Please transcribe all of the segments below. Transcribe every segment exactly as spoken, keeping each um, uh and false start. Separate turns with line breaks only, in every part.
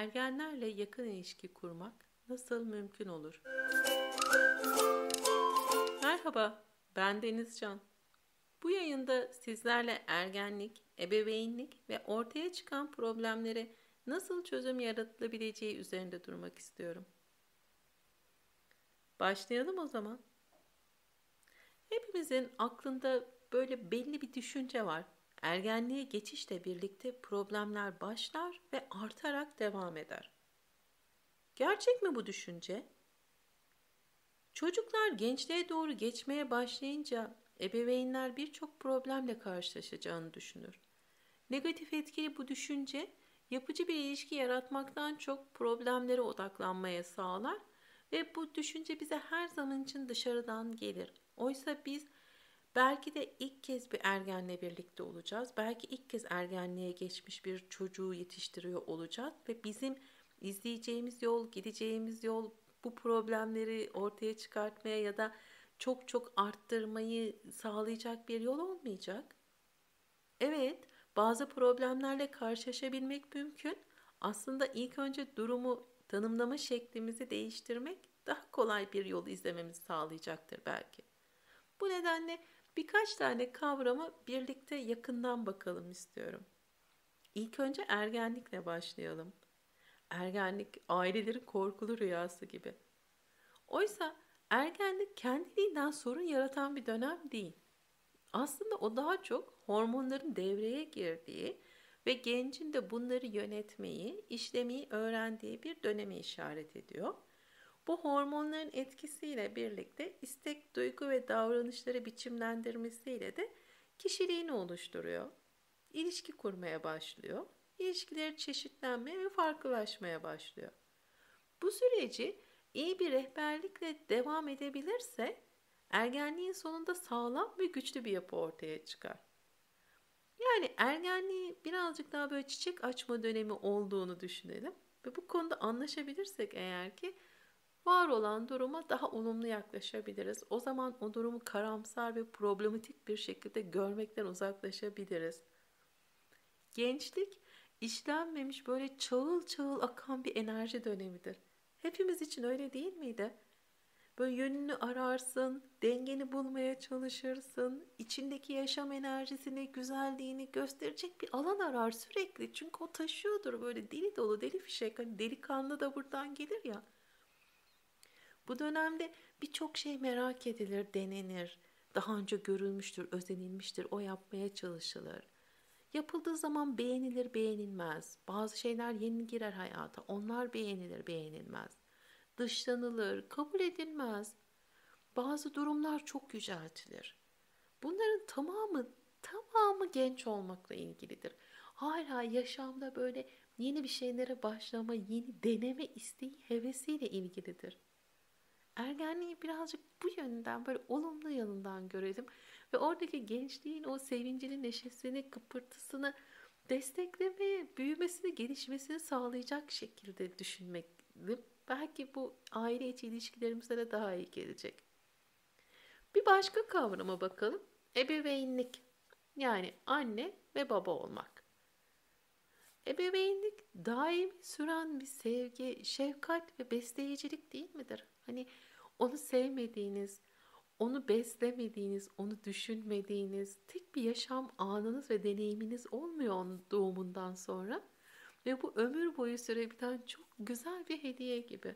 Ergenlerle yakın ilişki kurmak nasıl mümkün olur? Merhaba, ben Denizcan. Bu yayında sizlerle ergenlik, ebeveynlik ve ortaya çıkan problemlere nasıl çözüm yaratılabileceği üzerinde durmak istiyorum. Başlayalım o zaman. Hepimizin aklında böyle belli bir düşünce var. Ergenliğe geçişle birlikte problemler başlar ve artarak devam eder. Gerçek mi bu düşünce? Çocuklar gençliğe doğru geçmeye başlayınca ebeveynler birçok problemle karşılaşacağını düşünür. Negatif etkili bu düşünce yapıcı bir ilişki yaratmaktan çok problemlere odaklanmaya sağlar ve bu düşünce bize her zaman için dışarıdan gelir. Oysa biz belki de ilk kez bir ergenle birlikte olacağız. Belki ilk kez ergenliğe geçmiş bir çocuğu yetiştiriyor olacağız ve bizim izleyeceğimiz yol, gideceğimiz yol bu problemleri ortaya çıkartmaya ya da çok çok arttırmayı sağlayacak bir yol olmayacak. Evet, bazı problemlerle karşılaşabilmek mümkün. Aslında ilk önce durumu tanımlama şeklimizi değiştirmek daha kolay bir yol izlememizi sağlayacaktır belki. Bu nedenle birkaç tane kavrama birlikte yakından bakalım istiyorum. İlk önce ergenlikle başlayalım. Ergenlik ailelerin korkulu rüyası gibi. Oysa ergenlik kendiliğinden sorun yaratan bir dönem değil. Aslında o daha çok hormonların devreye girdiği ve gencin de bunları yönetmeyi, işlemeyi öğrendiği bir döneme işaret ediyor. Bu hormonların etkisiyle birlikte istek, duygu ve davranışları biçimlendirmesiyle de kişiliğini oluşturuyor. İlişki kurmaya başlıyor. İlişkileri çeşitlenmeye ve farklılaşmaya başlıyor. Bu süreci iyi bir rehberlikle devam edebilirse ergenliğin sonunda sağlam ve güçlü bir yapı ortaya çıkar. Yani ergenliği birazcık daha böyle çiçek açma dönemi olduğunu düşünelim ve bu konuda anlaşabilirsek eğer ki var olan duruma daha olumlu yaklaşabiliriz. O zaman o durumu karamsar ve problematik bir şekilde görmekten uzaklaşabiliriz. Gençlik işlenmemiş böyle çağıl çağıl akan bir enerji dönemidir. Hepimiz için öyle değil miydi? Böyle yönünü ararsın, dengeni bulmaya çalışırsın, içindeki yaşam enerjisini, güzelliğini gösterecek bir alan arar sürekli. Çünkü o taşıyordur böyle deli dolu, deli fişek. Hani delikanlı da buradan gelir ya. Bu dönemde birçok şey merak edilir, denenir. Daha önce görülmüştür, özenilmiştir, o yapmaya çalışılır. Yapıldığı zaman beğenilir, beğenilmez. Bazı şeyler yeni girer hayata, onlar beğenilir, beğenilmez. Dışlanılır, kabul edilmez. Bazı durumlar çok yüceltilir. Bunların tamamı, tamamı genç olmakla ilgilidir. Hala yaşamda böyle yeni bir şeylere başlama, yeni deneme isteği, hevesiyle ilgilidir. Ergenliği birazcık bu yönden böyle olumlu yanından görelim ve oradaki gençliğin o sevincini, neşesini, kıpırtısını desteklemeye, büyümesini, gelişmesini sağlayacak şekilde düşünmeli. Belki bu aile içi ilişkilerimize de daha iyi gelecek. Bir başka kavrama bakalım. Ebeveynlik. Yani anne ve baba olmak. Ebeveynlik daimi süren bir sevgi, şefkat ve besleyicilik değil midir? Hani onu sevmediğiniz, onu beslemediğiniz, onu düşünmediğiniz tek bir yaşam anınız ve deneyiminiz olmuyor onun doğumundan sonra. Ve bu ömür boyu sürebilen çok güzel bir hediye gibi.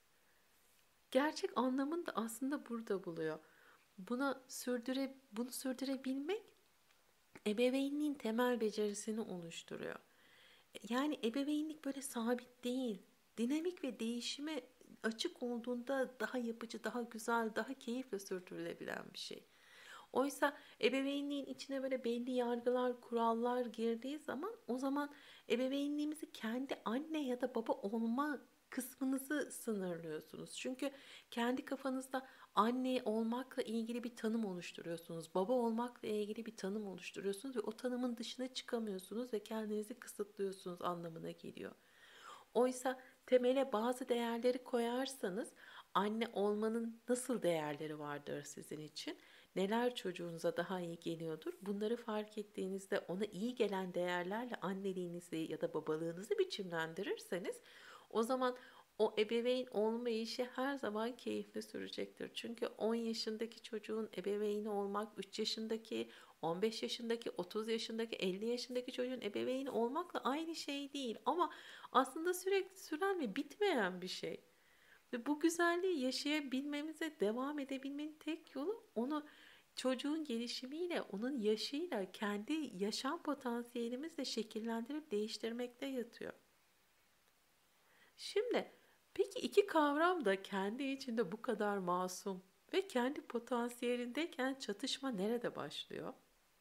Gerçek anlamını da aslında burada buluyor. Buna sürdüre, bunu sürdürebilmek ebeveynliğin temel becerisini oluşturuyor. Yani ebeveynlik böyle sabit değil. Dinamik ve değişime açık olduğunda daha yapıcı, daha güzel, daha keyifle sürdürülebilen bir şey. Oysa ebeveynliğin içine böyle belli yargılar, kurallar girdiği zaman o zaman ebeveynliğimizi kendi anne ya da baba olma kısmınızı sınırlıyorsunuz. Çünkü kendi kafanızda anne olmakla ilgili bir tanım oluşturuyorsunuz. Baba olmakla ilgili bir tanım oluşturuyorsunuz ve o tanımın dışına çıkamıyorsunuz ve kendinizi kısıtlıyorsunuz anlamına geliyor. Oysa temele bazı değerleri koyarsanız anne olmanın nasıl değerleri vardır sizin için? neler çocuğunuza daha iyi geliyordur? Bunları fark ettiğinizde ona iyi gelen değerlerle anneliğinizi ya da babalığınızı biçimlendirirseniz o zaman o ebeveyn olma işi her zaman keyifli sürecektir. Çünkü on yaşındaki çocuğun ebeveyni olmak, üç yaşındaki, on beş yaşındaki, otuz yaşındaki, elli yaşındaki çocuğun ebeveyni olmakla aynı şey değil. Ama aslında sürekli süren ve bitmeyen bir şey. Ve bu güzelliği yaşayabilmemize devam edebilmenin tek yolu onu çocuğun gelişimiyle, onun yaşıyla, kendi yaşam potansiyelimizle şekillendirip değiştirmekte yatıyor. Şimdi peki iki kavram da kendi içinde bu kadar masum ve kendi potansiyelindeyken çatışma nerede başlıyor?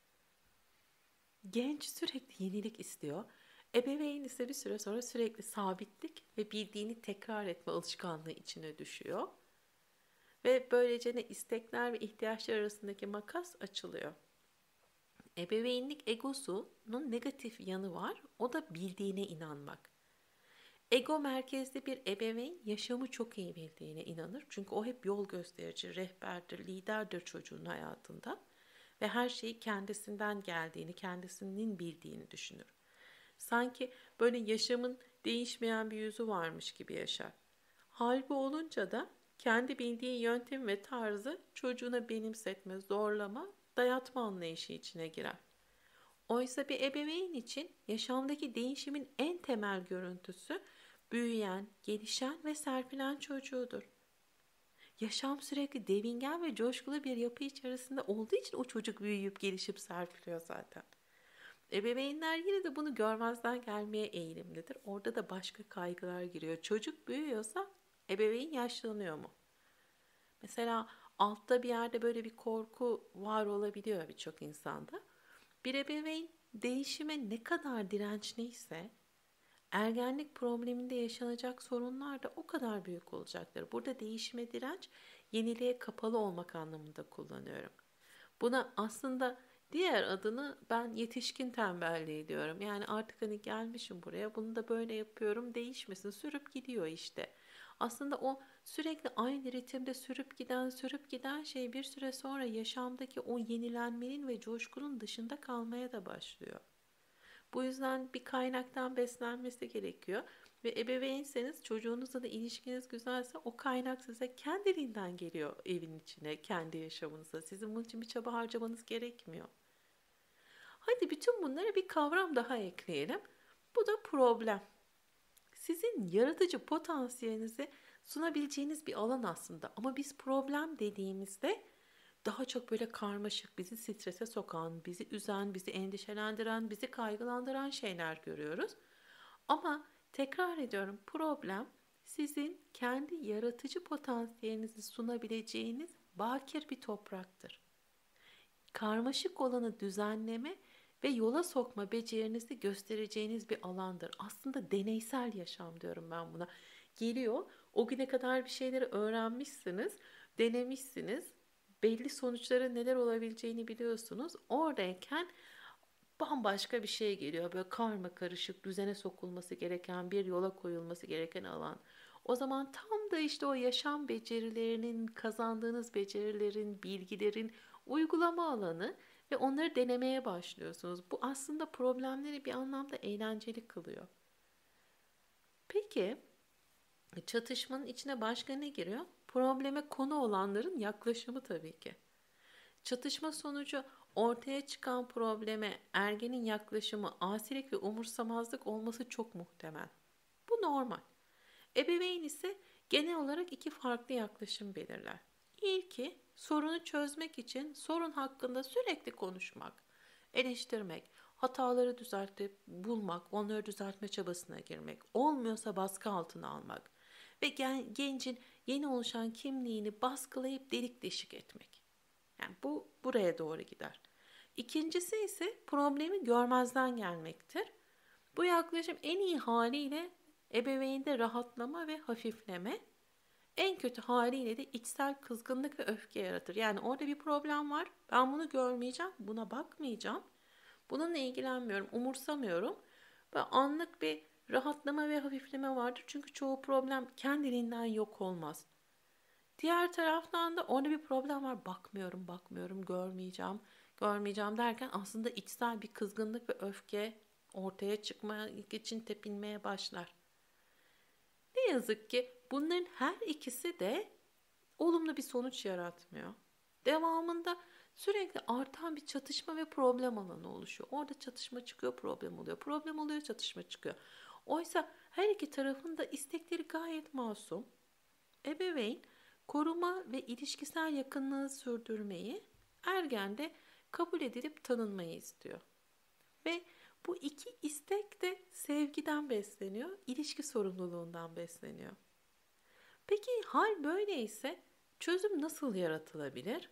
Genç sürekli yenilik istiyor. Ebeveyn ise bir süre sonra sürekli sabitlik ve bildiğini tekrar etme alışkanlığı içine düşüyor. Ve böylece ne istekler ve ihtiyaçlar arasındaki makas açılıyor. Ebeveynlik egosunun negatif yanı var. O da bildiğine inanmak. Ego merkezli bir ebeveyn yaşamı çok iyi bildiğine inanır. Çünkü o hep yol gösterici, rehberdir, liderdir çocuğun hayatında. Ve her şeyi kendisinden geldiğini, kendisinin bildiğini düşünür. Sanki böyle yaşamın değişmeyen bir yüzü varmış gibi yaşar. Hal bu olunca da kendi bildiği yöntem ve tarzı çocuğuna benimsetme, zorlama, dayatma anlayışı içine girer. Oysa bir ebeveyn için yaşamdaki değişimin en temel görüntüsü büyüyen, gelişen ve serpilen çocuğudur. Yaşam sürekli devingen ve coşkulu bir yapı içerisinde olduğu için o çocuk büyüyüp gelişip serpiliyor zaten. Ebeveynler yine de bunu görmezden gelmeye eğilimlidir. Orada da başka kaygılar giriyor. Çocuk büyüyorsa ebeveyn yaşlanıyor mu? Mesela altta bir yerde böyle bir korku var olabiliyor birçok insanda. Bir ebeveyn değişime ne kadar dirençliyse ergenlik probleminde yaşanacak sorunlar da o kadar büyük olacaktır. Burada değişime direnç, yeniliğe kapalı olmak anlamında kullanıyorum. Buna aslında diğer adını ben yetişkin tembelliği diyorum. Yani artık hani gelmişim buraya, bunu da böyle yapıyorum, değişmesin, sürüp gidiyor işte. Aslında o sürekli aynı ritimde sürüp giden, sürüp giden şey bir süre sonra yaşamdaki o yenilenmenin ve coşkunun dışında kalmaya da başlıyor. Bu yüzden bir kaynaktan beslenmesi gerekiyor. Ve ebeveynseniz çocuğunuzla da ilişkiniz güzelse o kaynak size kendiliğinden geliyor evin içine, kendi yaşamınıza. Sizin bunun için bir çaba harcamanız gerekmiyor. Hadi bütün bunlara bir kavram daha ekleyelim. Bu da problem. Sizin yaratıcı potansiyelinizi sunabileceğiniz bir alan aslında. Ama biz problem dediğimizde daha çok böyle karmaşık, bizi strese sokan, bizi üzen, bizi endişelendiren, bizi kaygılandıran şeyler görüyoruz. Ama tekrar ediyorum, problem sizin kendi yaratıcı potansiyelinizi sunabileceğiniz bakir bir topraktır. Karmaşık olanı düzenleme ve yola sokma becerinizi göstereceğiniz bir alandır. Aslında deneysel yaşam diyorum ben buna. Geliyor, o güne kadar bir şeyleri öğrenmişsiniz, denemişsiniz, belli sonuçların neler olabileceğini biliyorsunuz. Oradayken bambaşka bir şey geliyor. Böyle karma karışık, düzene sokulması gereken, bir yola koyulması gereken alan. O zaman tam da işte o yaşam becerilerinin, kazandığınız becerilerin, bilgilerin uygulama alanı ve onları denemeye başlıyorsunuz. Bu aslında problemleri bir anlamda eğlenceli kılıyor. Peki, çatışmanın içine başka ne giriyor? Probleme konu olanların yaklaşımı tabii ki. Çatışma sonucu ortaya çıkan probleme ergenin yaklaşımı asilik ve umursamazlık olması çok muhtemel. Bu normal. Ebeveyn ise genel olarak iki farklı yaklaşım belirler. İlki sorunu çözmek için sorun hakkında sürekli konuşmak, eleştirmek, hataları düzeltip bulmak, onları düzeltme çabasına girmek, olmuyorsa baskı altına almak ve gencin yeni oluşan kimliğini baskılayıp delik deşik etmek. Yani bu buraya doğru gider. İkincisi ise problemi görmezden gelmektir. Bu yaklaşım en iyi haliyle ebeveynde rahatlama ve hafifleme, en kötü haliyle de içsel kızgınlık ve öfke yaratır. Yani orada bir problem var. Ben bunu görmeyeceğim, buna bakmayacağım. Bununla ilgilenmiyorum, umursamıyorum. Ve anlık bir rahatlama ve hafifleme vardır. Çünkü çoğu problem kendiliğinden yok olmaz. Diğer taraftan da orada bir problem var. Bakmıyorum, bakmıyorum, görmeyeceğim, görmeyeceğim derken aslında içsel bir kızgınlık ve öfke ortaya çıkmak için tepinmeye başlar. Ne yazık ki bunların her ikisi de olumlu bir sonuç yaratmıyor. Devamında sürekli artan bir çatışma ve problem alanı oluşuyor. Orada çatışma çıkıyor, problem oluyor. Problem oluyor, çatışma çıkıyor. Oysa her iki tarafın da istekleri gayet masum. Ebeveyn koruma ve ilişkisel yakınlığı sürdürmeyi, ergen de kabul edilip tanınmayı istiyor. Ve bu iki istek de sevgiden besleniyor, ilişki sorumluluğundan besleniyor. Peki hal böyleyse çözüm nasıl yaratılabilir?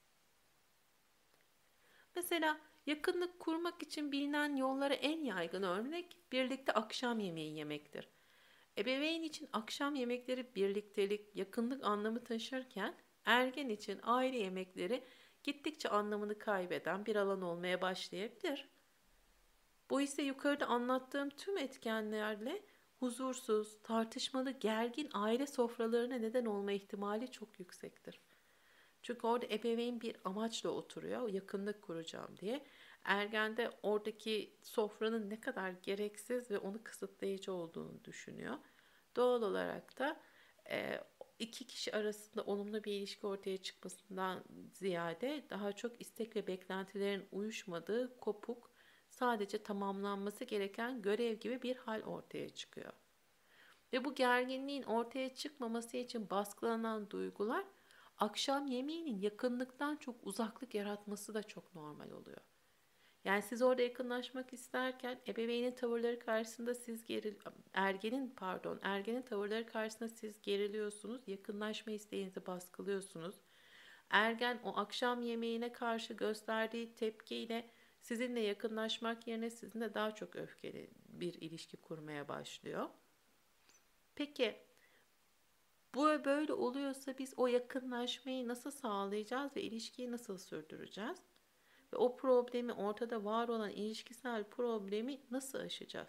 Mesela yakınlık kurmak için bilinen yollara en yaygın örnek birlikte akşam yemeği yemektir. Ebeveyn için akşam yemekleri birliktelik, yakınlık anlamı taşırken ergen için aile yemekleri gittikçe anlamını kaybeden bir alan olmaya başlayabilir. Bu ise yukarıda anlattığım tüm etkenlerle huzursuz, tartışmalı, gergin aile sofralarına neden olma ihtimali çok yüksektir. Çünkü orada ebeveyn bir amaçla oturuyor, yakınlık kuracağım diye. Ergen de oradaki sofranın ne kadar gereksiz ve onu kısıtlayıcı olduğunu düşünüyor. Doğal olarak da e, iki kişi arasında olumlu bir ilişki ortaya çıkmasından ziyade daha çok istek ve beklentilerin uyuşmadığı kopuk, sadece tamamlanması gereken görev gibi bir hal ortaya çıkıyor. Ve bu gerginliğin ortaya çıkmaması için baskılanan duygular akşam yemeğinin yakınlıktan çok uzaklık yaratması da çok normal oluyor. Yani siz orada yakınlaşmak isterken ebeveynin tavırları karşısında siz geril ergenin pardon ergenin tavırları karşısında siz geriliyorsunuz, yakınlaşma isteğinizi baskılıyorsunuz. Ergen o akşam yemeğine karşı gösterdiği tepkiyle sizinle yakınlaşmak yerine sizinle daha çok öfkeli bir ilişki kurmaya başlıyor. Peki bu böyle oluyorsa biz o yakınlaşmayı nasıl sağlayacağız ve ilişkiyi nasıl sürdüreceğiz? Ve o problemi, ortada var olan ilişkisel problemi nasıl aşacağız?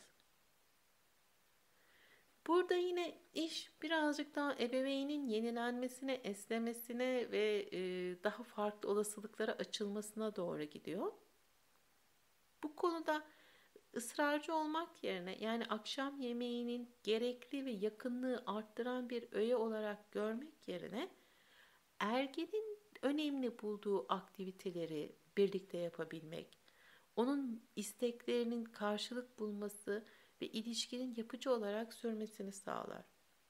Burada yine iş birazcık daha ebeveynin yenilenmesine, esnemesine ve e, daha farklı olasılıklara açılmasına doğru gidiyor. Bu konuda ısrarcı olmak yerine, yani akşam yemeğinin gerekli ve yakınlığı arttıran bir öğe olarak görmek yerine ergenin önemli bulduğu aktiviteleri birlikte yapabilmek, onun isteklerinin karşılık bulması ve ilişkinin yapıcı olarak sürmesini sağlar.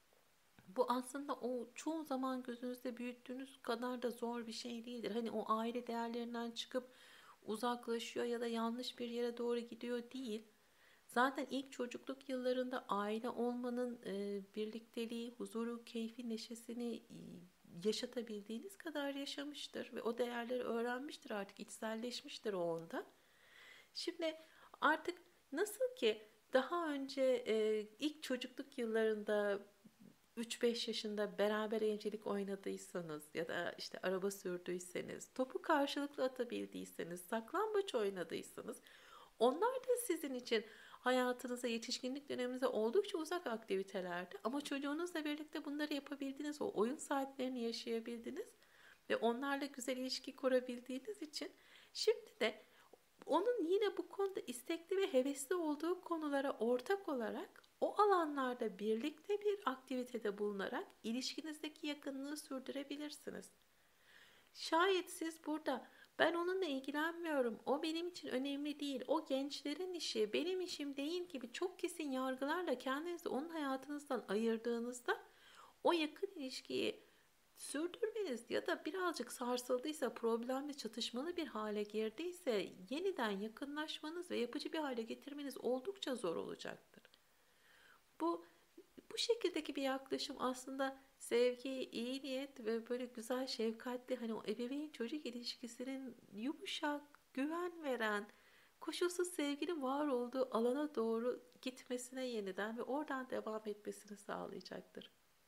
Bu aslında o çoğu zaman gözünüzde büyüttüğünüz kadar da zor bir şey değildir. Hani o aile değerlerinden çıkıp uzaklaşıyor ya da yanlış bir yere doğru gidiyor değil. Zaten ilk çocukluk yıllarında aile olmanın e, birlikteliği, huzuru, keyfi, neşesini e, yaşatabildiğiniz kadar yaşamıştır ve o değerleri öğrenmiştir, artık içselleşmiştir o onda. Şimdi artık nasıl ki daha önce e, ilk çocukluk yıllarında üç beş yaşında beraber evcilik oynadıysanız ya da işte araba sürdüyseniz, topu karşılıklı atabildiyseniz, saklambaç oynadıysanız, onlar da sizin için hayatınıza, yetişkinlik döneminize oldukça uzak aktivitelerdi. Ama çocuğunuzla birlikte bunları yapabildiniz, o oyun saatlerini yaşayabildiniz ve onlarla güzel ilişki kurabildiğiniz için şimdi de onun yine bu konuda istekli ve hevesli olduğu konulara ortak olarak o alanlarda birlikte bir aktivitede bulunarak ilişkinizdeki yakınlığı sürdürebilirsiniz. Şayet siz burada ben onunla ilgilenmiyorum, o benim için önemli değil, o gençlerin işi, benim işim değil gibi çok kesin yargılarla kendinizi onun hayatınızdan ayırdığınızda o yakın ilişkiyi sürdürmeniz ya da birazcık sarsıldıysa, problemli, çatışmalı bir hale girdiyse yeniden yakınlaşmanız ve yapıcı bir hale getirmeniz oldukça zor olacaktır. Bu bu şekildeki bir yaklaşım aslında sevgi, iyi niyet ve böyle güzel, şefkatli, hani o ebeveyn çocuk ilişkisinin yumuşak, güven veren, koşulsuz sevginin var olduğu alana doğru gitmesine yeniden ve oradan devam etmesini sağlayacaktır.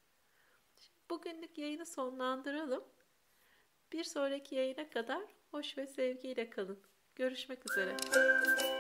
Bugünlük yayını sonlandıralım. Bir sonraki yayına kadar hoş ve sevgiyle kalın. Görüşmek üzere.